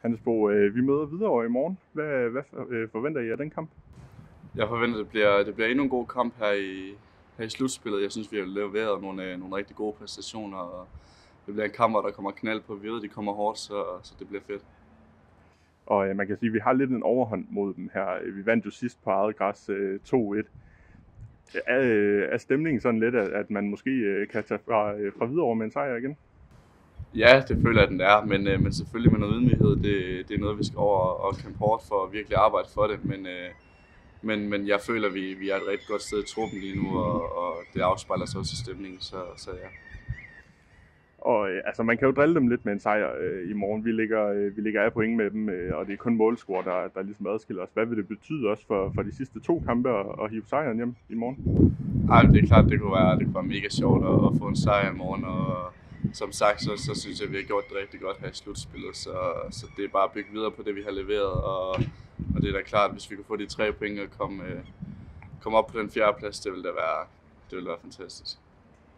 Hannes Bo, vi møder videre i morgen. Hvad forventer I af den kamp? Jeg forventer, det bliver endnu en god kamp her i slutspillet. Jeg synes, vi har leveret nogle rigtig gode præstationer, og det bliver en kamp, hvor der kommer knald på. Vi ved, de kommer hårdt, så det bliver fedt. Og man kan sige, at vi har lidt en overhånd mod dem her. Vi vandt jo sidst på eget græs 2-1. Er stemningen sådan lidt, at man måske kan tage fra Hvidovre med en sejr igen? Ja, det føler jeg, den er, men selvfølgelig med noget ydmyghed. Det er noget, vi skal over og kæmpe hårdt for at virkelig arbejde for det. Men jeg føler, at vi er et rigtig godt sted i truppen lige nu, og det afspejler sig også i stemningen, så ja. Og altså, man kan jo drille dem lidt med en sejr i morgen. Vi ligger af point med dem, og det er kun målscore, der ligesom adskiller os. Hvad vil det betyde også for de sidste 2 kampe at hive sejren hjem i morgen? Ej, det er klart, det kunne være mega sjovt at få en sejr i morgen, og som sagt, så synes jeg, at vi har gjort det rigtig godt her i slutspillet, så det er bare at bygge videre på det, vi har leveret, og det er da klart, at hvis vi kunne få de 3 point og komme op på den 4. plads, det ville være fantastisk.